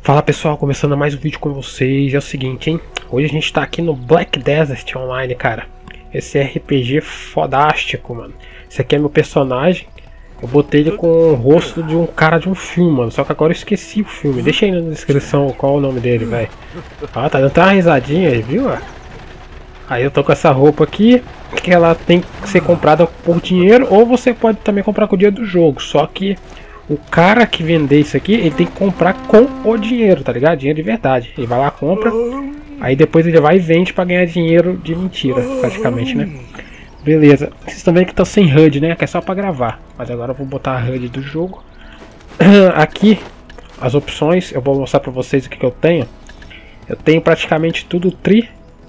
Fala pessoal, começando mais um vídeo com vocês. É o seguinte, hein? Hoje a gente tá aqui no Black Desert Online, cara. Esse RPG fodástico, mano. Esse aqui é meu personagem. Eu botei ele com o rosto de um cara de um filme, mano. Só que agora eu esqueci o filme. Deixa aí na descrição qual é o nome dele, velho. Ah, tá dando até uma risadinha aí, viu? Aí eu tô com essa roupa aqui, que ela tem que ser comprada por dinheiro, ou você pode também comprar com o dinheiro do jogo. Só que o cara que vender isso aqui, ele tem que comprar com o dinheiro, tá ligado? Dinheiro de verdade. Ele vai lá, compra, aí depois ele vai e vende pra ganhar dinheiro de mentira, praticamente, né? Beleza. Vocês estão vendo que tá sem HUD, né? Que é só pra gravar. Mas agora eu vou botar a HUD do jogo. Aqui, as opções, eu vou mostrar pra vocês o que eu tenho. Eu tenho praticamente tudo tri.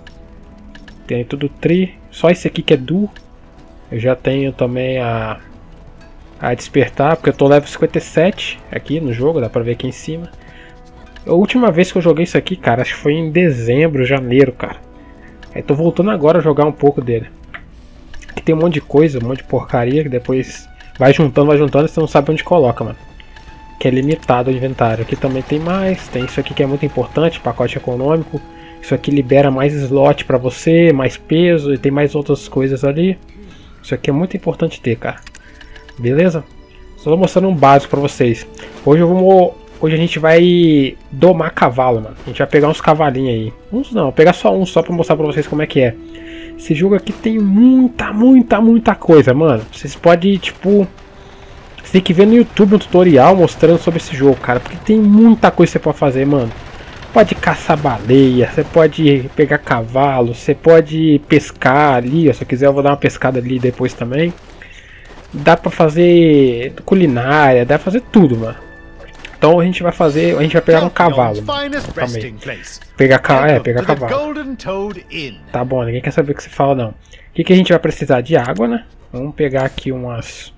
Tenho tudo tri. Só esse aqui que é duo. Eu já tenho também a despertar, porque eu tô level 57 aqui no jogo, dá pra ver aqui em cima. A última vez que eu joguei isso aqui, cara, acho que foi em dezembro, janeiro, cara. Aí tô voltando agora a jogar um pouco dele. Aqui tem um monte de coisa, um monte de porcaria, que depois vai juntando, e você não sabe onde coloca, mano. Que é limitado o inventário. Aqui também tem mais, tem isso aqui que é muito importante, pacote econômico. Isso aqui libera mais slot pra você, mais peso, e tem mais outras coisas ali. Isso aqui é muito importante ter, cara. Beleza? Só vou mostrando um básico pra vocês. Hoje a gente vai domar cavalo, mano. A gente vai pegar uns cavalinhos aí. Uns não, vou pegar só um, só pra mostrar pra vocês como é que é. Esse jogo aqui tem muita coisa, mano. Vocês podem, tipo... Você tem que ver no YouTube um tutorial mostrando sobre esse jogo, cara. Porque tem muita coisa que você pode fazer, mano. Pode caçar baleia, você pode pegar cavalo, você pode pescar ali. Se eu quiser eu vou dar uma pescada ali depois também. Dá pra fazer culinária, dá pra fazer tudo, mano. Então a gente vai pegar um cavalo. Pegar cavalo. Tá bom, ninguém quer saber o que você fala não. O que a gente vai precisar de água, né? Vamos pegar aqui umas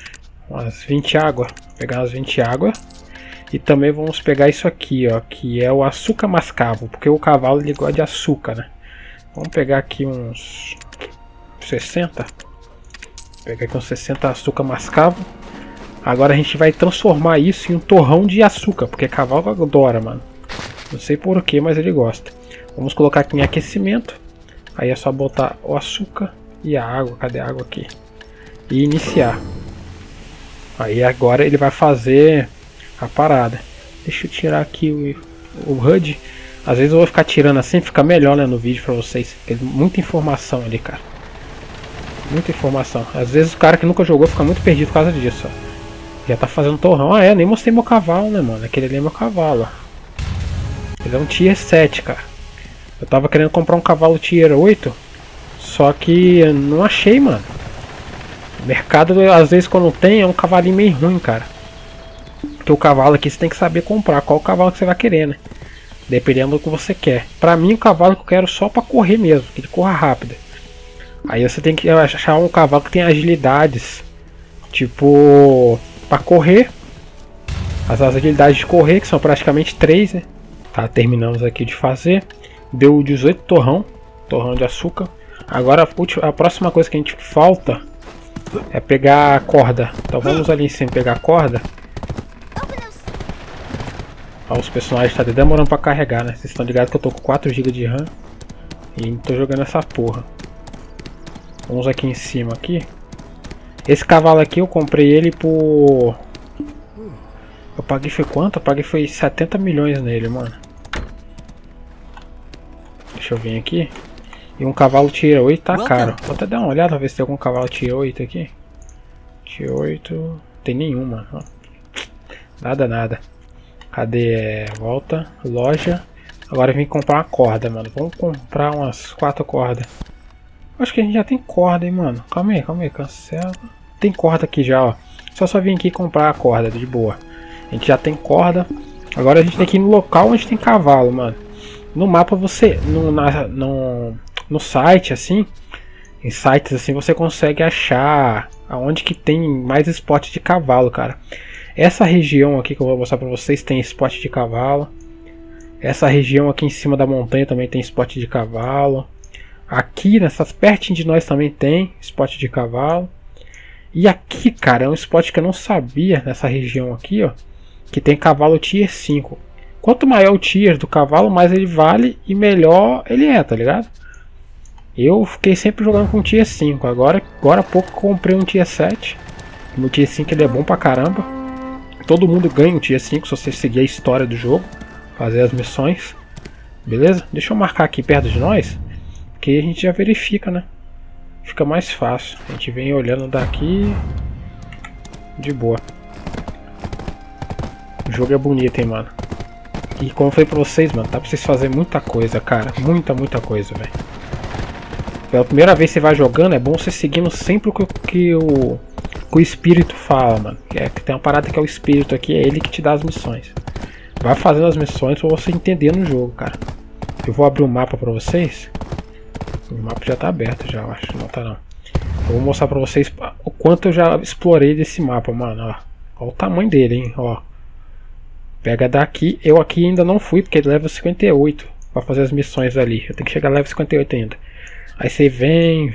20 água. Pegar umas 20 água. E também vamos pegar isso aqui, ó, que é o açúcar mascavo, porque o cavalo ele gosta de açúcar, né? Vamos pegar aqui uns 60. Pegar aqui uns 60 açúcar mascavo. Agora a gente vai transformar isso em um torrão de açúcar, porque cavalo adora, mano. Não sei porquê, mas ele gosta. Vamos colocar aqui em aquecimento. Aí é só botar o açúcar e a água. Cadê a água aqui? E iniciar. Aí agora ele vai fazer a parada. Deixa eu tirar aqui o HUD. Às vezes eu vou ficar tirando assim, fica melhor, né, no vídeo pra vocês. Tem muita informação ali, cara. Muita informação. Às vezes o cara que nunca jogou fica muito perdido por causa disso, ó. Já tá fazendo torrão. Ah, nem mostrei meu cavalo, né, mano? Aquele ali é meu cavalo, ó. Ele é um tier 7, cara. Eu tava querendo comprar um cavalo tier 8, só que eu não achei, mano. O mercado, às vezes, quando tem, é um cavalinho meio ruim, cara. Porque o cavalo aqui você tem que saber comprar qual cavalo que você vai querer, né? Dependendo do que você quer. Pra mim, o cavalo que eu quero só pra correr mesmo, que ele corra rápido. Aí você tem que achar um cavalo que tem agilidades, tipo, pra correr. As agilidades de correr, que são praticamente 3, né? Tá, terminamos aqui de fazer. Deu 18 torrão de açúcar. Agora a próxima coisa que a gente falta é pegar a corda. Então vamos ali em cima pegar a corda. Ó, os personagens tá demorando pra carregar, né? Vocês estão ligados que eu tô com 4 GB de RAM e tô jogando essa porra. Vamos aqui em cima aqui. Esse cavalo aqui eu comprei ele por... Eu paguei foi quanto? Eu paguei foi 70 milhões nele, mano. Deixa eu vir aqui. E um cavalo tier 8 tá caro. Vou até dar uma olhada pra ver se tem algum cavalo tier 8 aqui. Tier 8... Tem nenhum, mano. Nada. Cadê? Volta. Loja. Agora eu vim comprar uma corda, mano. Vamos comprar umas 4 cordas. Acho que a gente já tem corda, hein, mano. Calma aí, cancela. Tem corda aqui já, ó. Só vir aqui comprar a corda, de boa. A gente já tem corda. Agora a gente tem que ir no local onde tem cavalo, mano. No mapa você... No site, assim... Em sites assim você consegue achar aonde que tem mais spot de cavalo, cara. Essa região aqui que eu vou mostrar pra vocês tem spot de cavalo. Essa região aqui em cima da montanha também tem spot de cavalo. Aqui nessas pertinho de nós também tem spot de cavalo. E aqui, cara, é um spot que eu não sabia nessa região aqui, ó, que tem cavalo tier 5. quanto maior o tier do cavalo, mais ele vale e melhor ele é, tá ligado? Eu fiquei sempre jogando com tier 5, agora há pouco comprei um tier 7. O tier 5 ele é bom pra caramba. Todo mundo ganha um tier 5 se você seguir a história do jogo, fazer as missões. Beleza? Deixa eu marcar aqui perto de nós, que a gente já verifica, né? Fica mais fácil. A gente vem olhando daqui de boa. O jogo é bonito, hein, mano. E como eu falei pra vocês, mano, dá pra vocês fazerem muita coisa, cara. Muita coisa, velho. Pela primeira vez que você vai jogando, é bom você seguindo sempre o que o espírito fala, mano. Que tem uma parada que é o espírito aqui, é ele que te dá as missões. Vai fazendo as missões pra você entender no jogo, cara. Eu vou abrir um mapa pra vocês. O mapa já tá aberto, já, eu acho. Não tá, não. Eu vou mostrar pra vocês o quanto eu já explorei desse mapa, mano, ó. Olha o tamanho dele, hein, ó. Pega daqui. Eu aqui ainda não fui, porque ele leva 58 pra fazer as missões ali. Eu tenho que chegar a level 58 ainda. Aí você vem.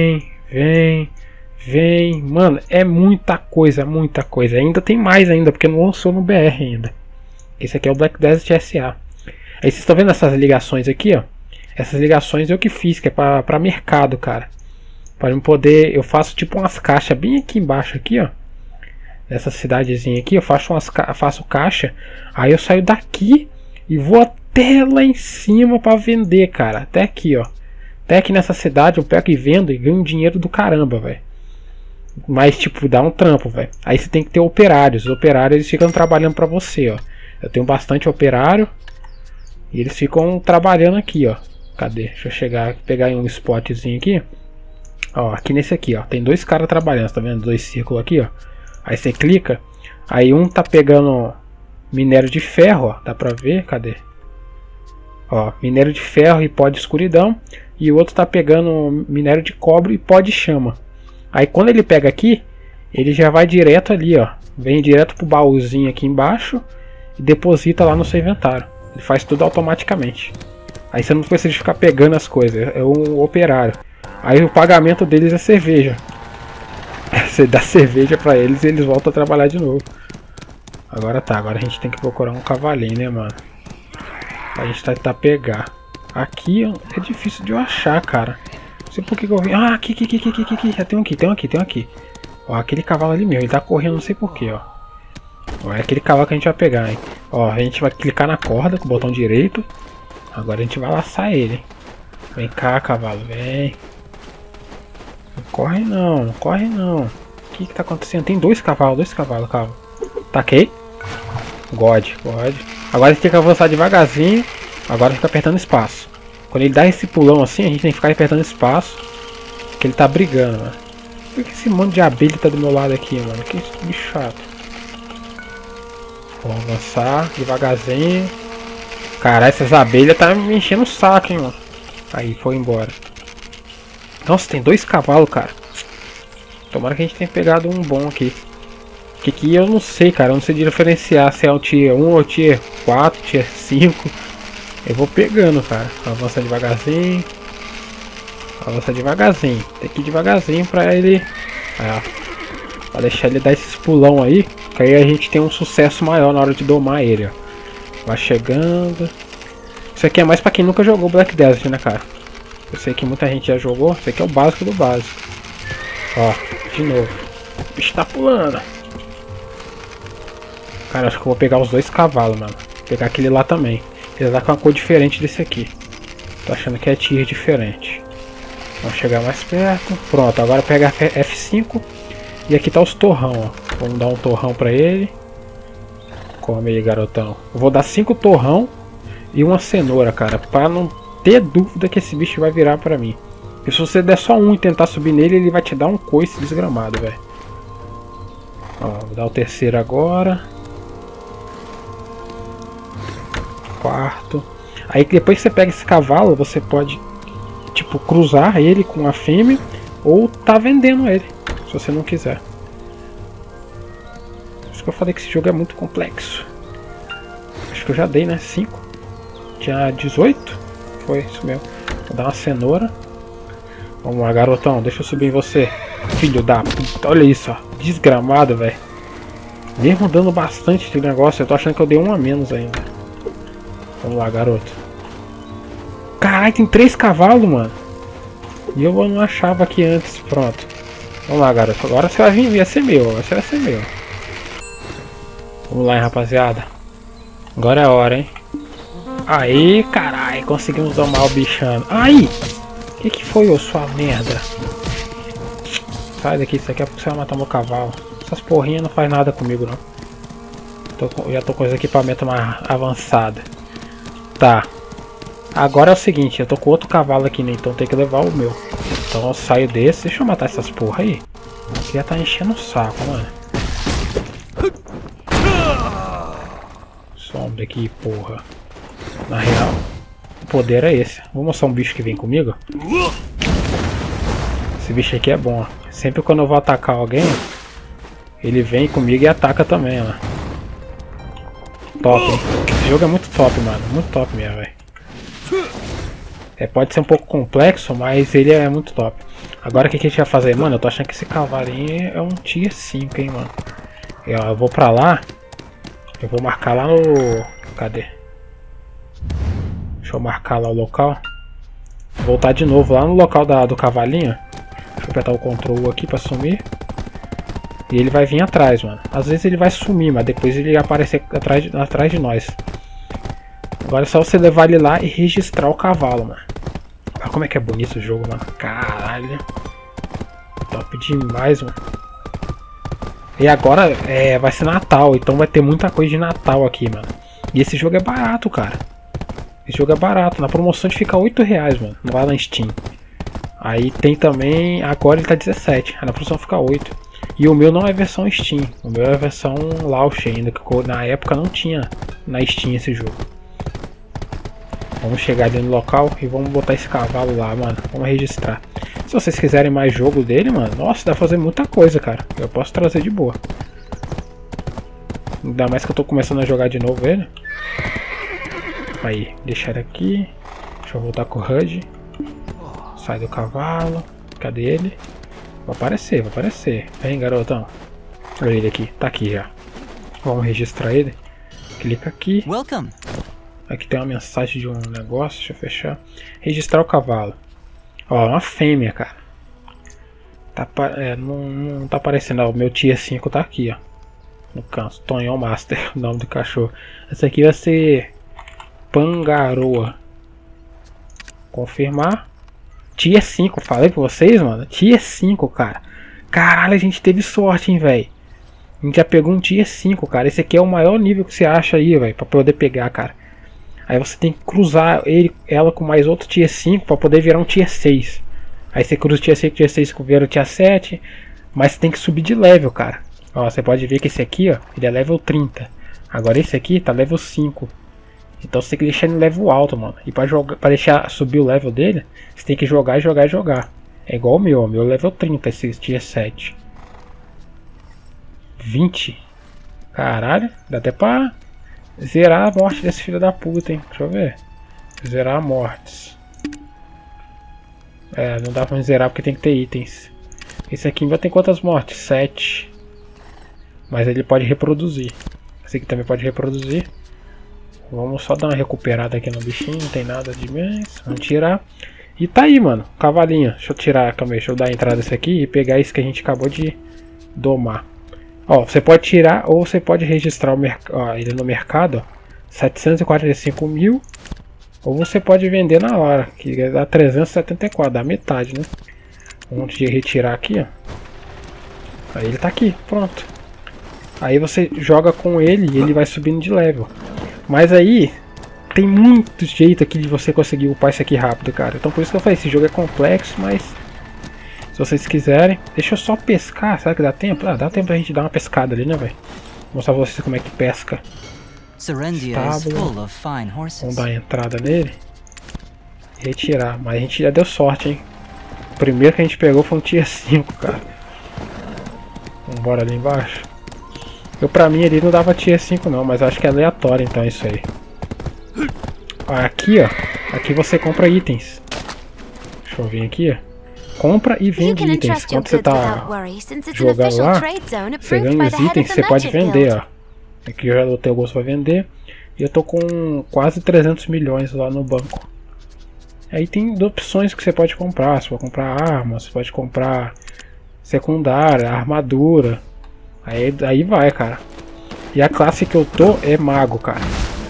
Mano, é muita coisa, muita coisa. Ainda tem mais ainda, porque não lançou no BR ainda. Esse aqui é o Black Desert SA. Aí vocês estão vendo essas ligações aqui, ó. Essas ligações eu que fiz, que é pra mercado, cara. Para eu poder, eu faço tipo umas caixas bem aqui embaixo aqui, ó. Nessa cidadezinha aqui, eu faço caixa. Aí eu saio daqui e vou até lá em cima para vender, cara. Até aqui, ó. Até aqui nessa cidade eu pego e vendo e ganho dinheiro do caramba, velho. Mas tipo, dá um trampo, velho. Aí você tem que ter operários. Os operários eles ficam trabalhando para você, ó. Eu tenho bastante operário. E eles ficam trabalhando aqui, ó. Cadê? Deixa eu chegar, pegar em um spotzinho aqui. Ó, aqui nesse aqui, ó. Tem dois caras trabalhando, tá vendo? Dois círculos aqui, ó. Aí você clica. Aí um tá pegando minério de ferro, ó. Dá pra ver? Cadê? Ó, minério de ferro e pó de escuridão. E o outro tá pegando minério de cobre e pó de chama. Aí quando ele pega aqui, ele já vai direto ali, ó. Vem direto pro baúzinho aqui embaixo e deposita lá no seu inventário. Ele faz tudo automaticamente. Aí você não precisa ficar pegando as coisas. É um operário. Aí o pagamento deles é cerveja. Você dá cerveja pra eles e eles voltam a trabalhar de novo. Agora tá, agora a gente tem que procurar um cavalinho, né, mano? A gente tentar pegar. Aqui é difícil de eu achar, cara. Não sei por que eu vim. Ah, aqui. Já tem um aqui. Ó, aquele cavalo ali mesmo. Ele tá correndo, não sei porquê, ó. Ó, é aquele cavalo que a gente vai pegar, hein. Ó, a gente vai clicar na corda com o botão direito. Agora a gente vai laçar ele. Vem cá, cavalo, vem. Não corre não, não corre não. O que tá acontecendo? Tem dois cavalos, calma. Taquei. God. Agora a gente tem que avançar devagarzinho. Agora fica apertando espaço. Quando ele dá esse pulão assim, a gente tem que ficar apertando espaço. Porque ele tá brigando, mano. Por que esse monte de abelha tá do meu lado aqui, mano? Que bicho chato. Vamos avançar devagarzinho. Caralho, essas abelhas tá me enchendo o saco, hein, mano. Aí, foi embora. Nossa, tem dois cavalos, cara. Tomara que a gente tenha pegado um bom aqui. Que aqui eu não sei, cara. Eu não sei diferenciar se é o tier 1 ou tier 4, tier 5. Eu vou pegando, cara. Avança devagarzinho. Tem que ir devagarzinho pra ele... pra deixar ele dar esses pulão aí. Que aí a gente tem um sucesso maior na hora de domar ele, ó. Vai chegando. Isso aqui é mais pra quem nunca jogou Black Desert, né, cara? Eu sei que muita gente já jogou. Isso aqui é o básico do básico. Ó, de novo. O bicho tá pulando. Cara, acho que eu vou pegar os dois cavalos, mano. Vou pegar aquele lá também. Ele tá com uma cor diferente desse aqui. Tô achando que é tier diferente. Vamos chegar mais perto. Pronto, agora pega F5. E aqui tá os torrão, ó. Vamos dar um torrão pra ele. Come aí, garotão. Eu vou dar 5 torrão e uma cenoura, cara. Pra não ter dúvida que esse bicho vai virar pra mim. Porque se você der só um e tentar subir nele, ele vai te dar um coice desgramado, velho. Ó, vou dar o terceiro agora. Quarto. Aí depois que você pega esse cavalo, você pode, tipo, cruzar ele com a fêmea. Ou tá vendendo ele, se você não quiser. Por isso que eu falei que esse jogo é muito complexo. Acho que eu já dei, né? 5. Tinha 18. Foi isso mesmo. Vou dar uma cenoura. Vamos lá, garotão. Deixa eu subir em você. Filho da puta. Olha isso, ó. Desgramado, velho. Mesmo dando bastante de negócio, eu tô achando que eu dei um a menos ainda. Vamos lá, garoto. Caralho, tem 3 cavalos, mano. E eu não achava aqui antes. Pronto. Vamos lá, garoto. Agora você vai vir, vai ser meu. Agora você vai ser meu. Vamos lá, hein, rapaziada. Agora é a hora, hein. Aí, caralho. Conseguimos domar o bichano. Aí! Que foi, ô sua merda? Sai daqui, isso aqui é porque você vai matar meu cavalo. Essas porrinhas não faz nada comigo, não. Já tô com os equipamentos mais avançados. Tá. Agora é o seguinte, eu tô com outro cavalo aqui, né? Então tem que levar o meu. Então eu saio desse. Deixa eu matar essas porra aí. Já tá enchendo o saco, mano. Some daqui, porra. Na real, o poder é esse. Vou mostrar um bicho que vem comigo. Esse bicho aqui é bom. Sempre quando eu vou atacar alguém, ele vem comigo e ataca também, ó. Top, hein? Esse jogo é muito top, mano. Muito top mesmo, velho. Pode ser um pouco complexo, mas ele é muito top. Agora o que a gente vai fazer? Mano, eu tô achando que esse cavalinho é um tier 5, hein, mano. Eu vou pra lá. Eu vou marcar lá no... Cadê? Deixa eu marcar lá o local. Voltar de novo lá no local do cavalinho. Deixa eu apertar o Ctrl aqui pra sumir. E ele vai vir atrás, mano. Às vezes ele vai sumir, mas depois ele vai aparecer atrás de nós. Agora é só você levar ele lá e registrar o cavalo, mano. Olha como é que é bonito o jogo, mano. Caralho. Top demais, mano. E agora vai ser Natal, então vai ter muita coisa de Natal aqui, mano. E esse jogo é barato, cara. Esse jogo é barato. Na promoção de fica R$8, mano. Lá na Steam. Aí tem também... Agora ele tá 17. Aí na promoção fica 8. E o meu não é versão Steam. O meu é a versão Launch ainda. Que na época não tinha na Steam esse jogo. Vamos chegar ali no local e vamos botar esse cavalo lá, mano. Vamos registrar. Se vocês quiserem mais jogo dele, mano. Nossa, dá pra fazer muita coisa, cara. Eu posso trazer de boa. Ainda mais que eu tô começando a jogar de novo ele. Aí, deixar aqui. Deixa eu voltar com o HUD. Sai do cavalo. Cadê ele? Vai aparecer, vai aparecer. Vem, garotão. Olha ele aqui, tá aqui já. Vamos registrar ele. Clica aqui. Welcome. Aqui tem uma mensagem de um negócio, deixa eu fechar. Registrar o cavalo. Ó, uma fêmea, cara. Não tá aparecendo, ó, o meu tier 5 tá aqui, ó. No canto, Tonhão Master, o nome do cachorro. Essa aqui vai ser Pangaroa. Confirmar. Tier 5, falei pra vocês, mano. Tier 5, cara. Caralho, a gente teve sorte, hein, velho. A gente já pegou um tier 5, cara. Esse aqui é o maior nível que você acha aí, velho, pra poder pegar, cara. Aí você tem que cruzar ela com mais outro tier 5 pra poder virar um tier 6. Aí você cruza o tier 6 com o tier 6 com o tier 7. Mas você tem que subir de level, cara. Ó, você pode ver que esse aqui, ó, ele é level 30. Agora esse aqui tá level 5. Então você tem que deixar ele no level alto, mano. E pra deixar subir o level dele, você tem que jogar, jogar e jogar. É igual o meu é level 30, esse tier 7. 20. Caralho, dá até pra zerar a morte desse filho da puta, hein. Deixa eu ver. Zerar mortes. Não dá pra zerar porque tem que ter itens. Esse aqui vai ter quantas mortes? 7. Mas ele pode reproduzir. Esse aqui também pode reproduzir. Vamos só dar uma recuperada aqui no bichinho, não tem nada demais. Vamos tirar. E tá aí, mano, cavalinho. Deixa eu tirar, calma aí, deixa eu dar a entrada desse aqui e pegar esse que a gente acabou de domar. Ó, você pode tirar ou você pode registrar ele no mercado, ó, 745 mil. Ou você pode vender na hora, que dá 374, dá metade, né? Vamos retirar aqui, ó. Aí ele tá aqui, pronto. Aí você joga com ele e ele vai subindo de level. Mas aí, tem muito jeito aqui de você conseguir upar isso aqui rápido, cara. Então por isso que eu falei, esse jogo é complexo, mas se vocês quiserem, deixa eu só pescar, será que dá tempo? Ah, dá tempo pra gente dar uma pescada ali, né, velho? Vou mostrar pra vocês como é que pesca. Vamos dar a entrada nele e retirar, mas a gente já deu sorte, hein? O primeiro que a gente pegou foi um tier 5, cara. Vambora ali embaixo. Pra mim ali não dava tier 5 não, mas acho que é aleatório então isso aí. Aqui, ó. Aqui você compra itens. Deixa eu vir aqui, ó. Compra e vende itens. Quando você tá jogando lá, você ganha os itens que você pode vender, ó. Aqui eu já dou teu gosto pra vender. E eu tô com quase 300 milhões lá no banco. Aí tem opções que você pode comprar. Você pode comprar armas, você pode comprar secundária, armadura. Aí vai, cara. E a classe que eu tô é mago, cara.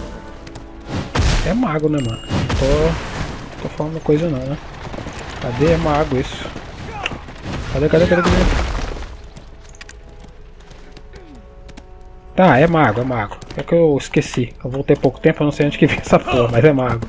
É mago, né, mano? Não tô falando coisa não, né? Cadê? É mago isso. Cadê? Tá, é mago. É que eu esqueci. Eu voltei há pouco tempo, eu não sei onde que vem essa porra, mas é mago.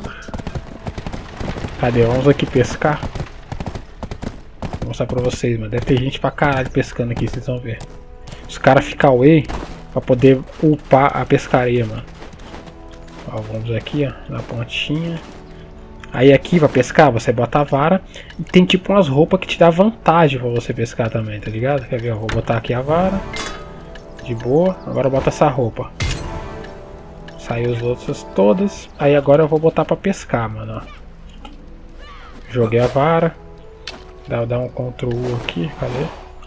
Cadê? Vamos aqui pescar. Vou mostrar pra vocês, mano. Deve ter gente pra caralho pescando aqui, vocês vão ver. Os caras ficam away pra poder upar a pescaria, mano. Ó, vamos aqui, ó, na pontinha. Aí aqui pra pescar, você bota a vara. E tem tipo umas roupas que te dá vantagem pra você pescar também, tá ligado? Quer ver? Eu vou botar aqui a vara. De boa. Agora bota essa roupa. Saiu as outras todas. Aí agora eu vou botar pra pescar, mano, ó. Joguei a vara. Dá um Ctrl U aqui, cadê?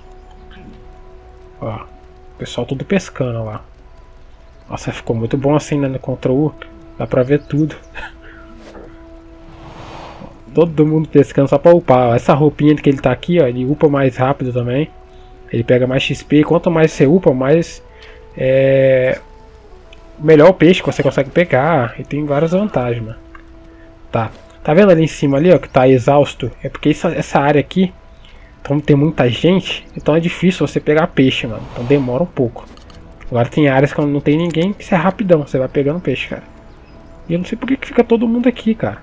Ó, o pessoal tudo pescando lá. Nossa, ficou muito bom assim, né, no Ctrl U. Dá pra ver tudo. Todo mundo pescando só pra upar. Ó. Essa roupinha que ele tá aqui, ó, ele upa mais rápido também. Ele pega mais XP. Quanto mais você upa, mais melhor o peixe que você consegue pegar. E tem várias vantagens, mano. Tá vendo ali em cima ali, ó, que tá exausto? É porque essa área aqui, então tem muita gente, então é difícil você pegar peixe, mano. Então demora um pouco. Agora tem áreas que não tem ninguém, que você é rapidão, você vai pegando peixe, cara. E eu não sei por que fica todo mundo aqui, cara.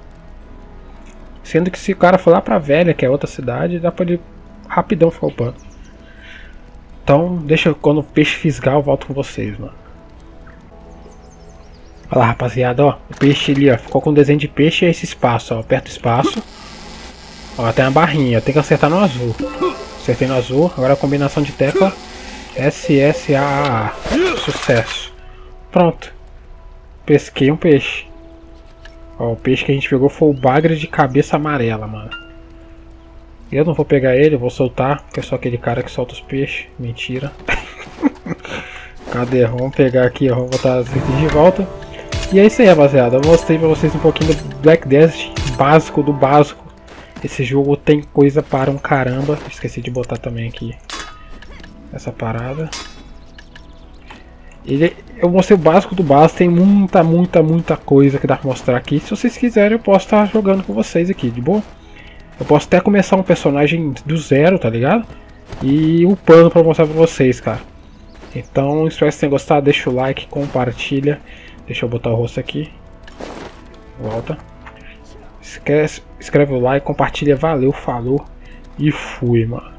Sendo que se o cara for lá pra Velha, que é outra cidade, dá pra ele rapidão ficar upando. Então, deixa quando o peixe fisgar, eu volto com vocês, mano. Olha lá, rapaziada, ó. O peixe ali, ó. Ficou com desenho de peixe e esse espaço, ó. Aperta o espaço. Ó, tem uma barrinha. Tem que acertar no azul. Acertei no azul. Agora a combinação de tecla. SSAA. Sucesso. Pronto. Pesquei um peixe. Ó, o peixe que a gente pegou foi o bagre de cabeça amarela, mano. Eu não vou pegar ele, eu vou soltar. Porque é só aquele cara que solta os peixes. Mentira. Cadê? Vamos pegar aqui, ó. Vamos botar as itens de volta. E é isso aí, rapaziada. Eu mostrei pra vocês um pouquinho do Black Desert, básico do básico. Esse jogo tem coisa para um caramba. Esqueci de botar também aqui essa parada. Eu mostrei o básico do básico. Tem muita coisa que dá pra mostrar aqui. Se vocês quiserem, eu posso estar jogando com vocês aqui, de boa. Eu posso até começar um personagem do zero, tá ligado? E upando pra mostrar pra vocês, cara. Então, espero que vocês tenham gostado. Deixa o like, compartilha. Deixa eu botar o rosto aqui. Volta. Escreve o like, compartilha. Valeu, falou e fui, mano.